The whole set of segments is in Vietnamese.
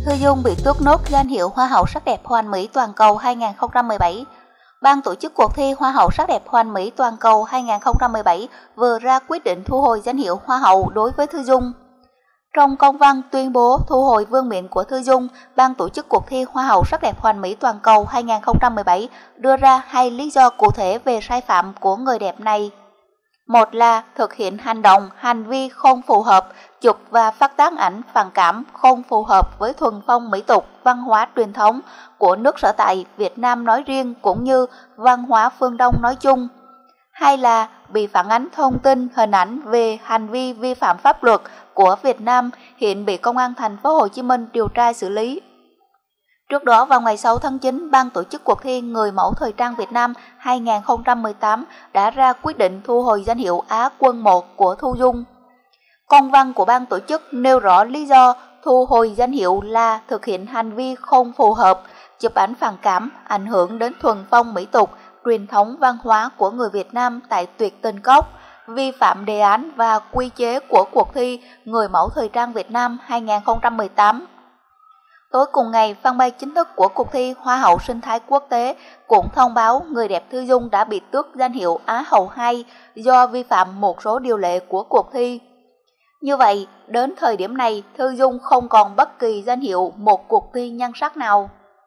Thư Dung bị tước nốt danh hiệu Hoa hậu sắc đẹp hoàn mỹ toàn cầu 2017. Ban tổ chức cuộc thi Hoa hậu sắc đẹp hoàn mỹ toàn cầu 2017 vừa ra quyết định thu hồi danh hiệu Hoa hậu đối với Thư Dung. Trong công văn tuyên bố thu hồi vương miện của Thư Dung, ban tổ chức cuộc thi Hoa hậu sắc đẹp hoàn mỹ toàn cầu 2017 đưa ra hai lý do cụ thể về sai phạm của người đẹp này. Một là thực hiện hành vi không phù hợp, chụp và phát tán ảnh phản cảm không phù hợp với thuần phong mỹ tục, văn hóa truyền thống của nước sở tại Việt Nam nói riêng cũng như văn hóa phương Đông nói chung. Hai là bị phản ánh thông tin, hình ảnh về hành vi vi phạm pháp luật của Việt Nam hiện bị Công an thành phố Hồ Chí Minh điều tra xử lý. Trước đó vào ngày 6 tháng 9, ban tổ chức cuộc thi Người mẫu thời trang Việt Nam 2018 đã ra quyết định thu hồi danh hiệu Á quân 1 của Thư Dung. Công văn của ban tổ chức nêu rõ lý do thu hồi danh hiệu là thực hiện hành vi không phù hợp, chụp ảnh phản cảm, ảnh hưởng đến thuần phong mỹ tục, truyền thống văn hóa của người Việt Nam tại Tuyệt Tình Cốc, vi phạm đề án và quy chế của cuộc thi Người mẫu thời trang Việt Nam 2018. Tối cùng ngày, fanpage chính thức của cuộc thi Hoa hậu sinh thái quốc tế cũng thông báo người đẹp Thư Dung đã bị tước danh hiệu Á hậu 2 do vi phạm một số điều lệ của cuộc thi. Như vậy, đến thời điểm này, Thư Dung không còn bất kỳ danh hiệu một cuộc thi nhan sắc nào.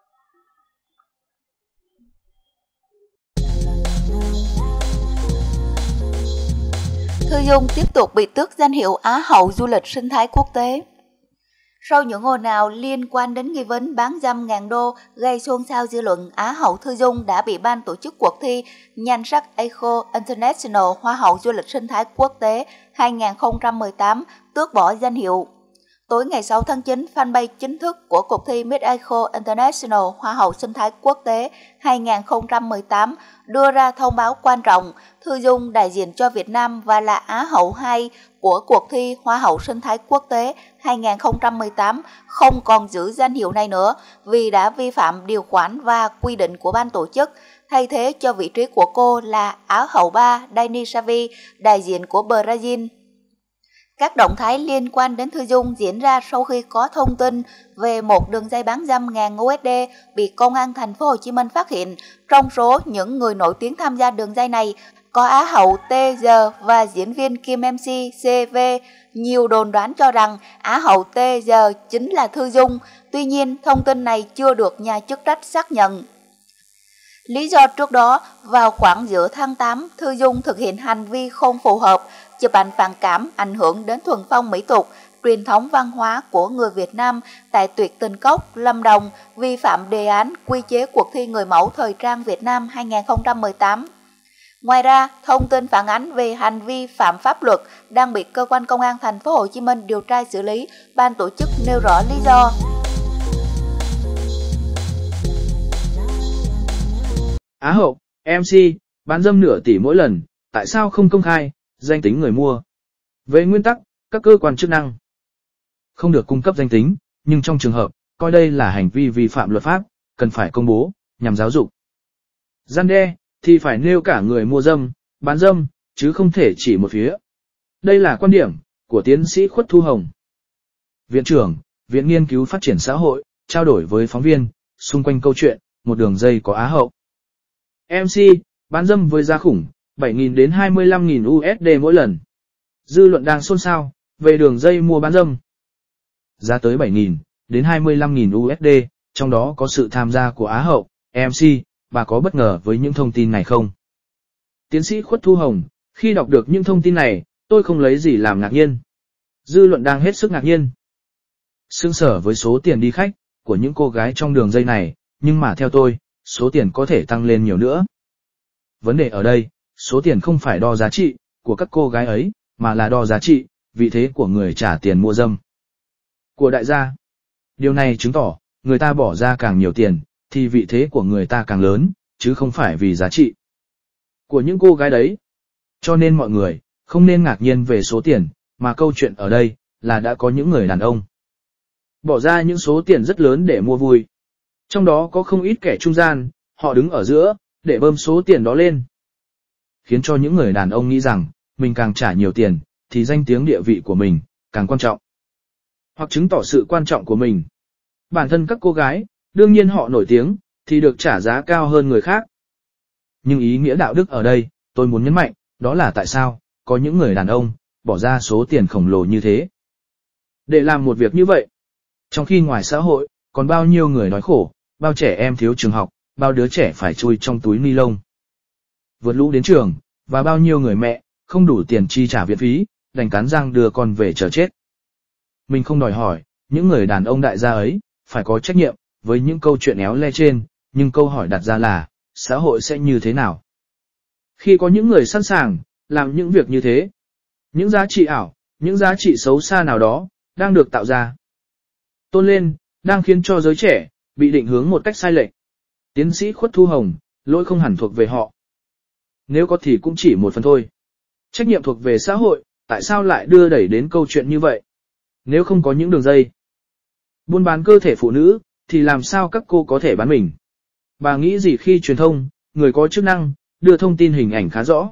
Thư Dung tiếp tục bị tước danh hiệu Á hậu du lịch sinh thái quốc tế. Sau những ồn ào liên quan đến nghi vấn bán dâm ngàn đô gây xôn xao dư luận, Á hậu Thư Dung đã bị ban tổ chức cuộc thi nhan sắc Eco International Hoa hậu du lịch sinh thái quốc tế 2018 tước bỏ danh hiệu. Tối ngày 6 tháng 9, fanpage chính thức của cuộc thi Miss Eco International Hoa hậu sinh thái quốc tế 2018 đưa ra thông báo quan trọng. Thư Dung đại diện cho Việt Nam và là Á hậu 2 của cuộc thi Hoa hậu sinh thái quốc tế 2018 không còn giữ danh hiệu này nữa vì đã vi phạm điều khoản và quy định của ban tổ chức, thay thế cho vị trí của cô là Á hậu 3 Dani Savi, đại diện của Brazil. Các động thái liên quan đến Thư Dung diễn ra sau khi có thông tin về một đường dây bán dâm ngàn USD bị Công an thành phố Hồ Chí Minh phát hiện. Trong số những người nổi tiếng tham gia đường dây này có Á hậu TG và diễn viên Kim MC CV. Nhiều đồn đoán cho rằng Á hậu TG chính là Thư Dung, tuy nhiên thông tin này chưa được nhà chức trách xác nhận. Lý do trước đó, vào khoảng giữa tháng 8, Thư Dung thực hiện hành vi không phù hợp, chụp ảnh phản cảm, ảnh hưởng đến thuần phong mỹ tục, truyền thống văn hóa của người Việt Nam tại Tuyệt Tình Cốc, Lâm Đồng, vi phạm đề án quy chế cuộc thi Người mẫu thời trang Việt Nam 2018. Ngoài ra, thông tin phản ánh về hành vi phạm pháp luật đang bị cơ quan công an thành phố Hồ Chí Minh điều tra xử lý, ban tổ chức nêu rõ lý do. Á hậu, MC, bán dâm nửa tỷ mỗi lần, tại sao không công khai danh tính người mua? Về nguyên tắc, các cơ quan chức năng không được cung cấp danh tính, nhưng trong trường hợp coi đây là hành vi vi phạm luật pháp, cần phải công bố, nhằm giáo dục. Răn đe thì phải nêu cả người mua dâm, bán dâm, chứ không thể chỉ một phía. Đây là quan điểm của tiến sĩ Khuất Thu Hồng, Viện trưởng, Viện Nghiên cứu Phát triển Xã hội, trao đổi với phóng viên xung quanh câu chuyện một đường dây có Á hậu MC bán dâm với giá khủng 7.000 đến 25.000 USD mỗi lần. Dư luận đang xôn xao về đường dây mua bán dâm. Giá tới 7.000 đến 25.000 USD, trong đó có sự tham gia của Á hậu MC. Bà có bất ngờ với những thông tin này không? Tiến sĩ Khuất Thu Hồng, khi đọc được những thông tin này, tôi không lấy gì làm ngạc nhiên. Dư luận đang hết sức ngạc nhiên, sững sờ với số tiền đi khách của những cô gái trong đường dây này, nhưng mà theo tôi, số tiền có thể tăng lên nhiều nữa. Vấn đề ở đây, số tiền không phải đo giá trị của các cô gái ấy, mà là đo giá trị, vị thế của người trả tiền mua dâm, của đại gia. Điều này chứng tỏ, người ta bỏ ra càng nhiều tiền, thì vị thế của người ta càng lớn, chứ không phải vì giá trị của những cô gái đấy. Cho nên mọi người không nên ngạc nhiên về số tiền, mà câu chuyện ở đây là đã có những người đàn ông bỏ ra những số tiền rất lớn để mua vui. Trong đó có không ít kẻ trung gian, họ đứng ở giữa để bơm số tiền đó lên, khiến cho những người đàn ông nghĩ rằng mình càng trả nhiều tiền thì danh tiếng địa vị của mình càng quan trọng, hoặc chứng tỏ sự quan trọng của mình. Bản thân các cô gái, đương nhiên họ nổi tiếng, thì được trả giá cao hơn người khác. Nhưng ý nghĩa đạo đức ở đây, tôi muốn nhấn mạnh, đó là tại sao, có những người đàn ông, bỏ ra số tiền khổng lồ như thế. Để làm một việc như vậy. Trong khi ngoài xã hội, còn bao nhiêu người đói khổ, bao trẻ em thiếu trường học, bao đứa trẻ phải chui trong túi ni lông vượt lũ đến trường, và bao nhiêu người mẹ, không đủ tiền chi trả viện phí, đành cắn răng đưa con về chờ chết. Mình không đòi hỏi, những người đàn ông đại gia ấy, phải có trách nhiệm, với những câu chuyện éo le trên, nhưng câu hỏi đặt ra là, xã hội sẽ như thế nào? Khi có những người sẵn sàng, làm những việc như thế, những giá trị ảo, những giá trị xấu xa nào đó, đang được tạo ra, tôn lên, đang khiến cho giới trẻ, bị định hướng một cách sai lệch. Tiến sĩ Khuất Thu Hồng, lỗi không hẳn thuộc về họ. Nếu có thì cũng chỉ một phần thôi. Trách nhiệm thuộc về xã hội, tại sao lại đưa đẩy đến câu chuyện như vậy? Nếu không có những đường dây buôn bán cơ thể phụ nữ, thì làm sao các cô có thể bán mình? Bà nghĩ gì khi truyền thông, người có chức năng, đưa thông tin hình ảnh khá rõ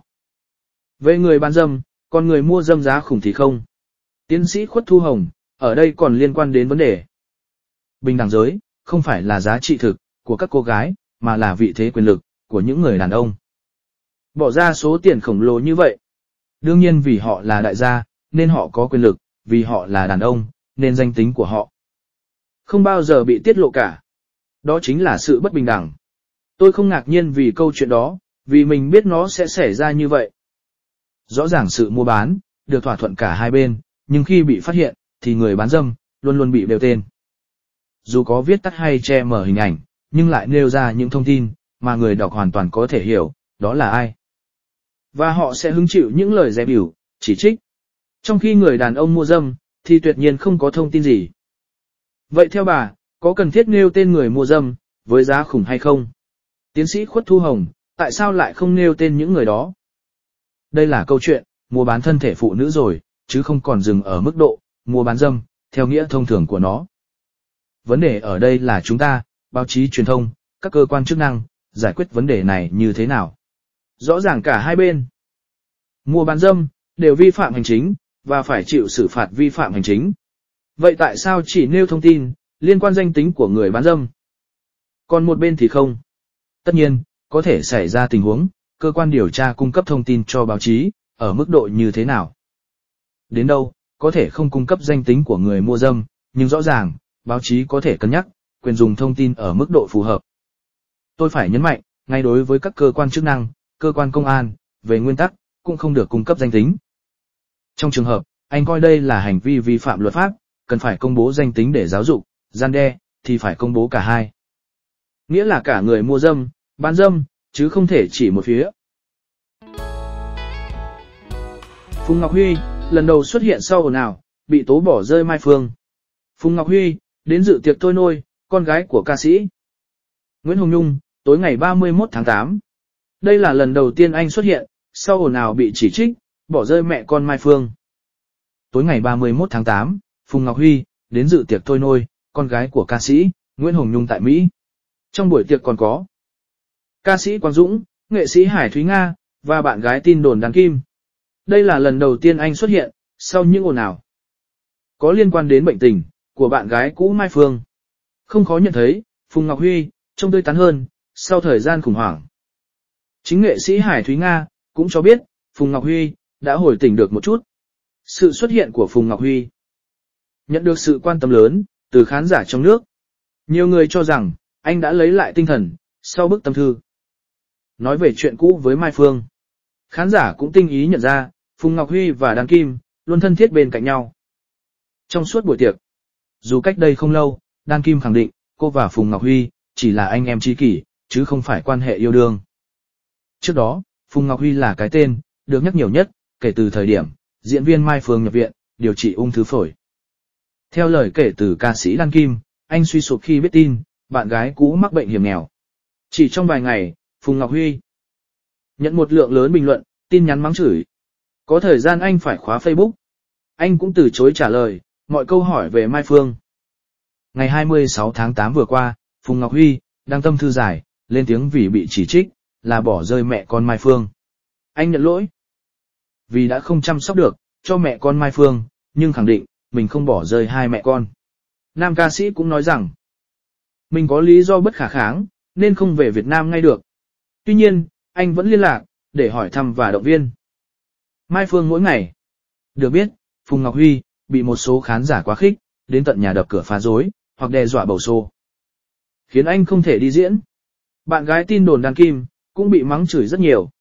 về người bán dâm, còn người mua dâm giá khủng thì không? Tiến sĩ Khuất Thu Hồng, ở đây còn liên quan đến vấn đề bình đẳng giới, không phải là giá trị thực của các cô gái, mà là vị thế quyền lực của những người đàn ông. Bỏ ra số tiền khổng lồ như vậy. Đương nhiên vì họ là đại gia, nên họ có quyền lực, vì họ là đàn ông, nên danh tính của họ không bao giờ bị tiết lộ cả. Đó chính là sự bất bình đẳng. Tôi không ngạc nhiên vì câu chuyện đó, vì mình biết nó sẽ xảy ra như vậy. Rõ ràng sự mua bán, được thỏa thuận cả hai bên, nhưng khi bị phát hiện, thì người bán dâm, luôn luôn bị đều tên. Dù có viết tắt hay che mở hình ảnh, nhưng lại nêu ra những thông tin, mà người đọc hoàn toàn có thể hiểu, đó là ai. Và họ sẽ hứng chịu những lời dè bỉu, chỉ trích. Trong khi người đàn ông mua dâm, thì tuyệt nhiên không có thông tin gì. Vậy theo bà, có cần thiết nêu tên người mua dâm, với giá khủng hay không? Tiến sĩ Khuất Thu Hồng, tại sao lại không nêu tên những người đó? Đây là câu chuyện, mua bán thân thể phụ nữ rồi, chứ không còn dừng ở mức độ, mua bán dâm, theo nghĩa thông thường của nó. Vấn đề ở đây là chúng ta, báo chí truyền thông, các cơ quan chức năng, giải quyết vấn đề này như thế nào? Rõ ràng cả hai bên mua bán dâm đều vi phạm hành chính và phải chịu xử phạt vi phạm hành chính. Vậy tại sao chỉ nêu thông tin liên quan danh tính của người bán dâm, còn một bên thì không? Tất nhiên, có thể xảy ra tình huống cơ quan điều tra cung cấp thông tin cho báo chí ở mức độ như thế nào. Đến đâu, có thể không cung cấp danh tính của người mua dâm, nhưng rõ ràng, báo chí có thể cân nhắc quyền dùng thông tin ở mức độ phù hợp. Tôi phải nhấn mạnh, ngay đối với các cơ quan chức năng, cơ quan công an, về nguyên tắc, cũng không được cung cấp danh tính. Trong trường hợp, anh coi đây là hành vi vi phạm luật pháp, cần phải công bố danh tính để giáo dục, gian đe, thì phải công bố cả hai. Nghĩa là cả người mua dâm, bán dâm, chứ không thể chỉ một phía. Phùng Ngọc Huy, lần đầu xuất hiện sau ồn ào, bị tố bỏ rơi Mai Phương. Phùng Ngọc Huy, đến dự tiệc tôi nôi, con gái của ca sĩ Nguyễn Hồng Nhung, tối ngày 31 tháng 8. Đây là lần đầu tiên anh xuất hiện, sau ồn ào bị chỉ trích, bỏ rơi mẹ con Mai Phương. Tối ngày 31 tháng 8, Phùng Ngọc Huy, đến dự tiệc thôi nôi, con gái của ca sĩ Nguyễn Hồng Nhung tại Mỹ. Trong buổi tiệc còn có ca sĩ Quang Dũng, nghệ sĩ Hải Thúy Nga, và bạn gái tin đồn Đan Kim. Đây là lần đầu tiên anh xuất hiện, sau những ồn ào có liên quan đến bệnh tình của bạn gái cũ Mai Phương. Không khó nhận thấy, Phùng Ngọc Huy trông tươi tắn hơn sau thời gian khủng hoảng. Chính nghệ sĩ Hải Thúy Nga cũng cho biết, Phùng Ngọc Huy đã hồi tỉnh được một chút. Sự xuất hiện của Phùng Ngọc Huy nhận được sự quan tâm lớn từ khán giả trong nước. Nhiều người cho rằng anh đã lấy lại tinh thần sau bức tâm thư nói về chuyện cũ với Mai Phương. Khán giả cũng tinh ý nhận ra, Phùng Ngọc Huy và Đan Kim luôn thân thiết bên cạnh nhau trong suốt buổi tiệc. Dù cách đây không lâu, Đan Kim khẳng định cô và Phùng Ngọc Huy chỉ là anh em tri kỷ, chứ không phải quan hệ yêu đương. Trước đó, Phùng Ngọc Huy là cái tên được nhắc nhiều nhất kể từ thời điểm diễn viên Mai Phương nhập viện điều trị ung thư phổi. Theo lời kể từ ca sĩ Đan Kim, anh suy sụp khi biết tin bạn gái cũ mắc bệnh hiểm nghèo. Chỉ trong vài ngày, Phùng Ngọc Huy nhận một lượng lớn bình luận, tin nhắn mắng chửi. Có thời gian anh phải khóa Facebook. Anh cũng từ chối trả lời mọi câu hỏi về Mai Phương. Ngày 26 tháng 8 vừa qua, Phùng Ngọc Huy đăng tâm thư dài, lên tiếng vì bị chỉ trích là bỏ rơi mẹ con Mai Phương. Anh nhận lỗi vì đã không chăm sóc được cho mẹ con Mai Phương, nhưng khẳng định mình không bỏ rơi hai mẹ con. Nam ca sĩ cũng nói rằng Mình có lý do bất khả kháng, nên không về Việt Nam ngay được. Tuy nhiên, anh vẫn liên lạc, để hỏi thăm và động viên. Mai Phương mỗi ngày. Được biết, Phùng Ngọc Huy bị một số khán giả quá khích, đến tận nhà đập cửa phá rối, hoặc đe dọa bầu xô, khiến anh không thể đi diễn. Bạn gái tin đồn đàn Kim cũng bị mắng chửi rất nhiều.